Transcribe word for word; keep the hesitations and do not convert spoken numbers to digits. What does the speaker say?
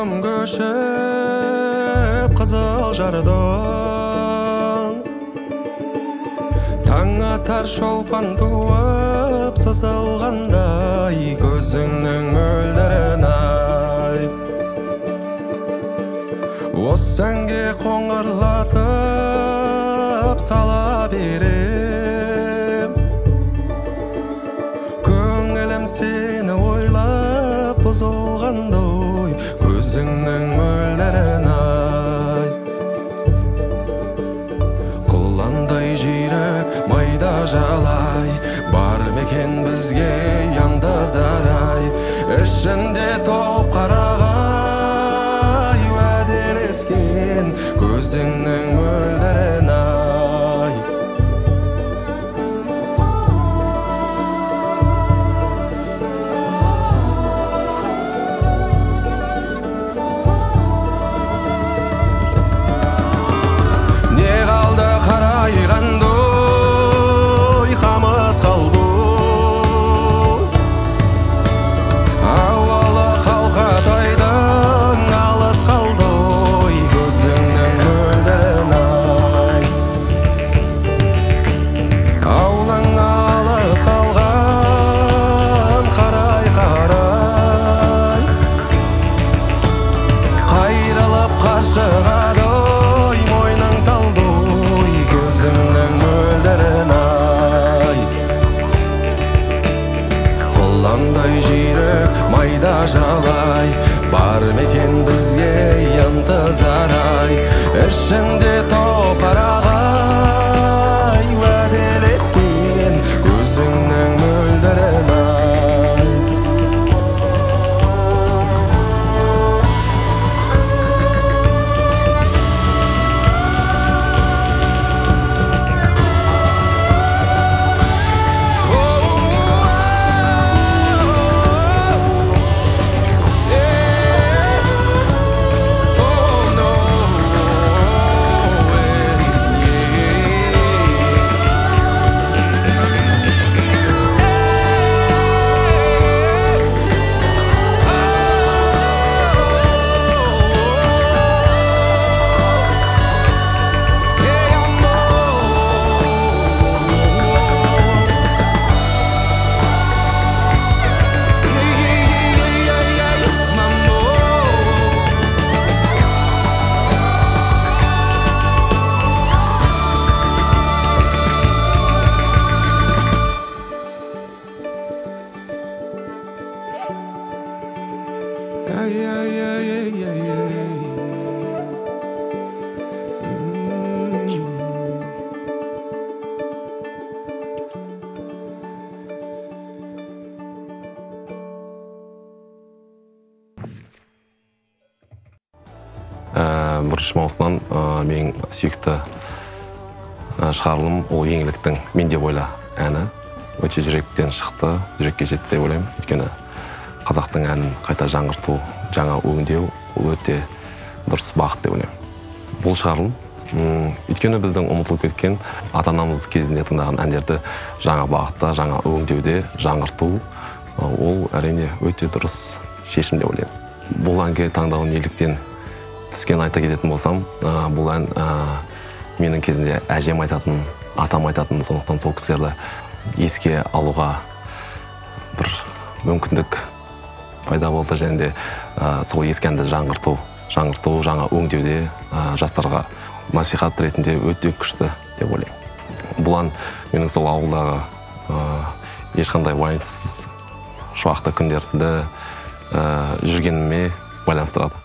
Ауылым көшіп қызыл жардың, таң атар шолпан туып сызылғандай, көзіңнің мөлдірін ай. Осы әнге қоңырлатып сала берем, көңілім сені ойлап бұзылғандай, көзіңнің мөлдірін ай. Құландай жүйрік майда жалай, бар мекен бізге яндыз арай. Ішінде топ қарағай, уәделескен көзіңнің мөлдірін ай. Жалай, бар мекен бізге янтыз арай. Ішінде топарағай, уәделескен көзіңнің мөлдірін ай. Бірінші маусымнан менің сүйікті шығарылым ол еңліктің «Мен деп ойла» әні өте жүректен шықты, жүрекке жетті деп ойлаймын. Өйткені қазақтың әнін қайта жаңғырту, жаңа өңдеу өте дұрыс бағыт деп ойлаймын. Бұл шығарылым өйткені біздің ұмытылып кеткен ата-анамыз кезінде тыңдаған әндерді жаңа бағытта, жаңа өңдеуде жаңғырту, ол әрине өте дұрыс шешім деп ойлаймын. Бұл әнге таңдауым неліктен түскен айта кететін болсам, бұл ән менің кезінде әжем айтатын, атам айтатын, сондықтан сол кісілерді еске алуға бір мүмкіндік пайда болды, және де сол ескі әнді жаңғырту, жаңғырту, жаңа өңдеуде жастарға насихат ретінде өте күшті деп ойлаймын. Бұл ән менің сол ауылдағы ешқандай уайымсыз шуақты күндерді жүргеніме байланыстырады.